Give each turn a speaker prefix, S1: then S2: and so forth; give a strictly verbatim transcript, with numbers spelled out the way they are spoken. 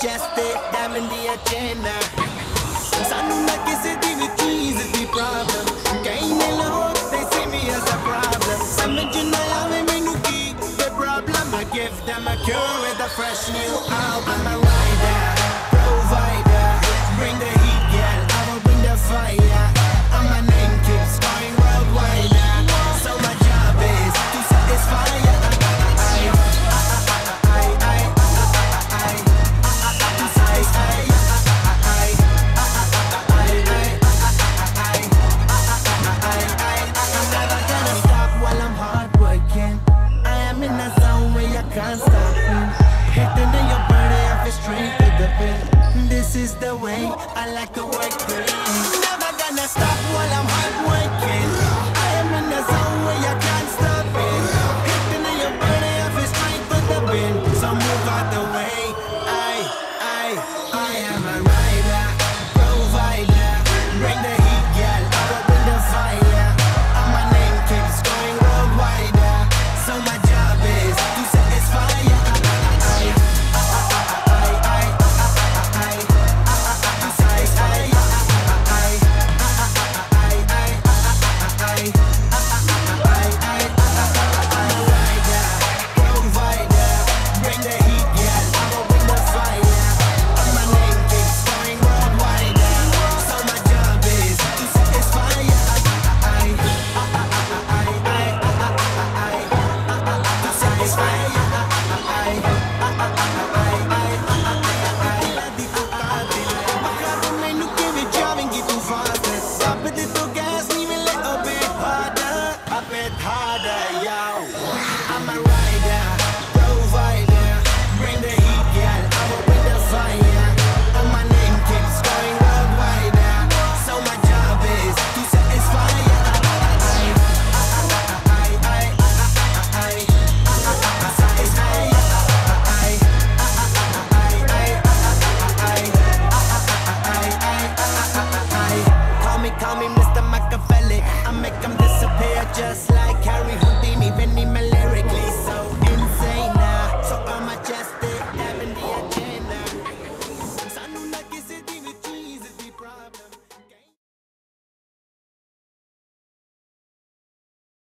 S1: majestic, diamond the agenda. Sanu na kisi di vi cheese di problem. Kahin nila hope they see me as a problem. Samajh na aave mainu ki the problem. I give them a cure with a fresh new album. I'm a rider, provider, bring the heat, yeah, I will bring the fire. And my name keeps going worldwide. So my job is to satisfy ya. Can't stop me. Hitting in your body, I feel straight to the pit. This is the way I like to work it. Never gonna stop while I'm hard working. I am in the zone where you can't stop it. Hitting in your body, I feel straight to the pit. So move out the way. I, I, I am a rider, provider. Bring the heat, girl. I will bring the fire. And my name keeps going worldwide. So my job is to satisfy ya. Just like Harry Houdini, Benny